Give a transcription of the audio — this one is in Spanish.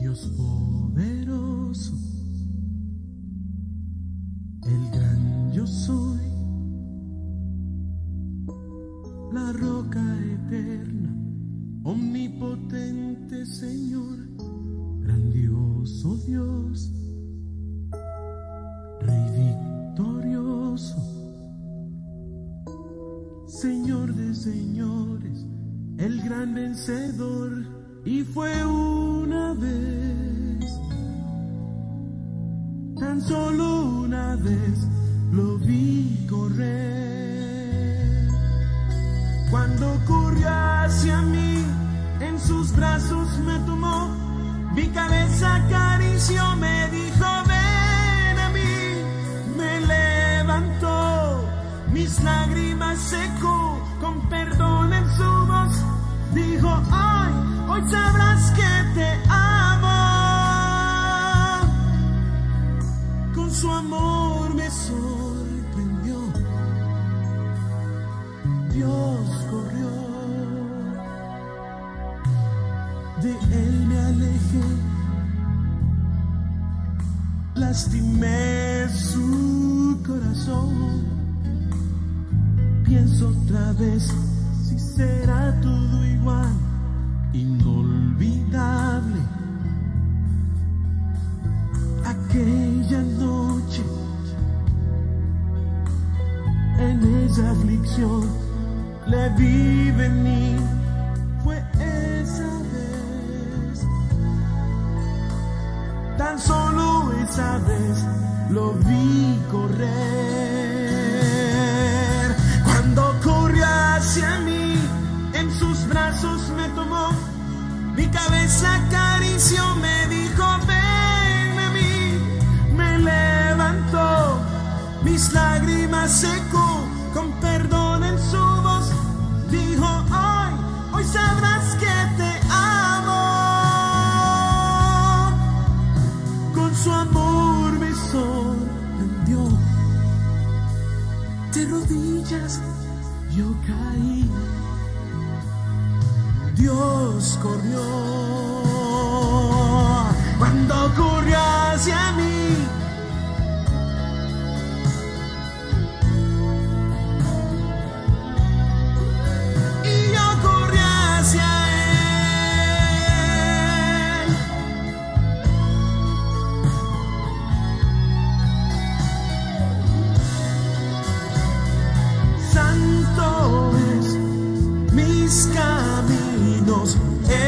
Dios poderoso, el gran yo soy, la roca eterna, omnipotente Señor, grandioso Dios, Rey victorioso, Señor de señores, el gran vencedor. Y fue una vez, tan solo una vez, lo vi correr. Cuando corrió hacia mí, en sus brazos me tomó, mi cabeza acarició, me dijo ven a mí, me levantó, mis lágrimas secó, con perdón en su voz, dijo hoy sabrás que te amo, con su amor me sorprendió, Dios corrió, de él me alejé, lastimé su corazón, pienso otra vez si será todo igual, inolvidable. Aquella noche, en esa aflicción, le vi venir, fue esa vez, tan solo esa vez, lo vi correr. Cuando corrió hacia mí, en sus brazos me tomó, mi cabeza acarició, me dijo ven a mí, me levantó, mis lágrimas secó, con perdón en su voz, dijo hoy sabrás que te amo, con su amor me sorprendió, de rodillas yo caí, Dios corrió, cuando corrió hacia mí, y yo corrí hacia él. Santo es mis caminos,